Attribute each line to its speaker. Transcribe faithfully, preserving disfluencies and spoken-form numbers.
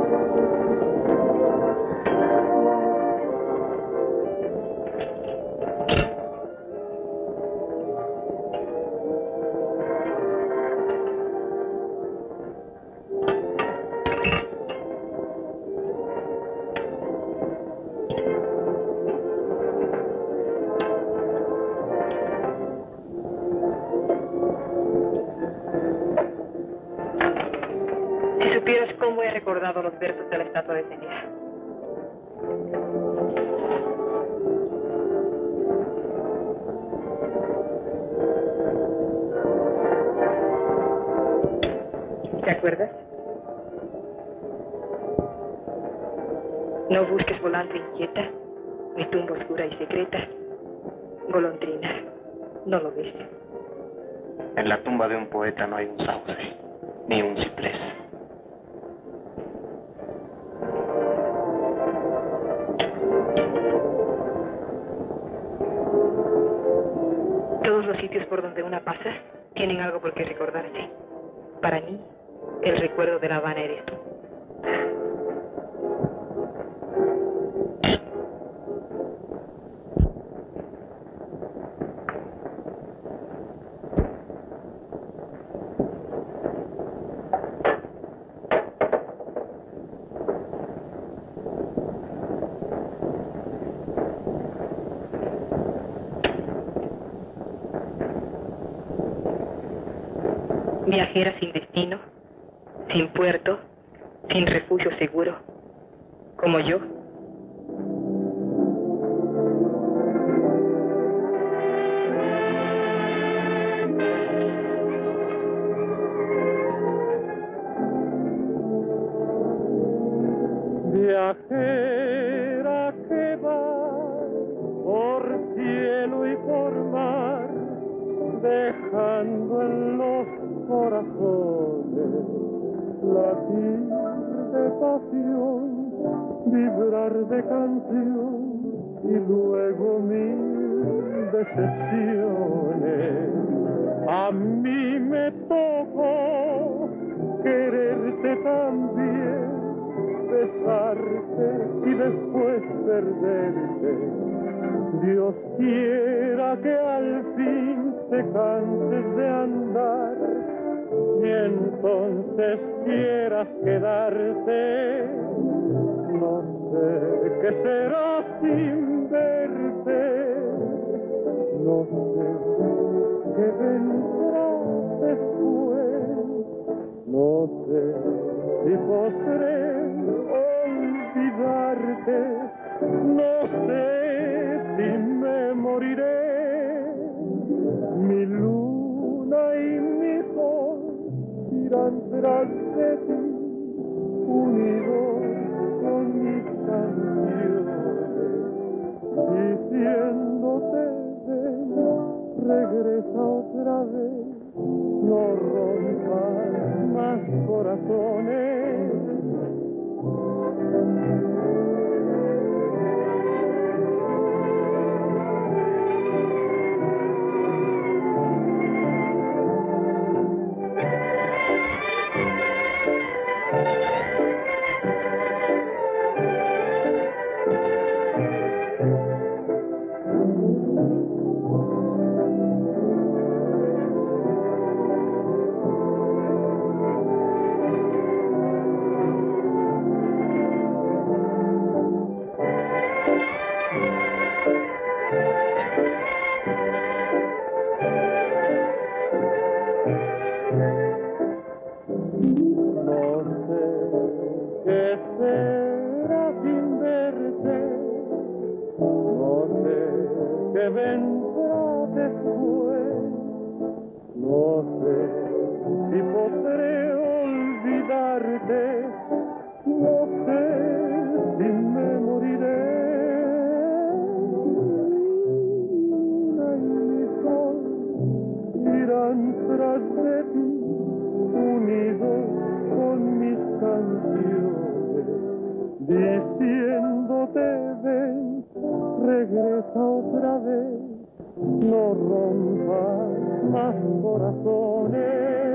Speaker 1: ¿Cómo he recordado los versos de la estatua de Celia? ¿Te acuerdas? No busques volante inquieta, mi tumba oscura y secreta. Golondrina, ¿no lo ves?
Speaker 2: En la tumba de un poeta no hay un sauce, ni un ciprés.
Speaker 1: Todos los sitios por donde una pasa tienen algo por qué recordarse. Para mí, el recuerdo de La Habana eres tú. Viajera sin destino, sin puerto, sin refugio seguro, como yo.
Speaker 3: Viajera que va por cielo y por mar, dejando en los corazones latir de pasión, vibrar de canción y luego mil decepciones. A mí me tocó quererte también, besarte y después perderte. Dios quiera que al fin te canses de andar y entonces quieras quedarte. No sé qué será sin verte, no sé qué vendrá después, no sé si podré olvidarte, no sé si me moriré. Mi luna y mi sol irán tras de ti, unidos con mis canciones, diciéndote ven, regresa otra vez, no rompas más corazones. Otra vez, no rompas más corazones.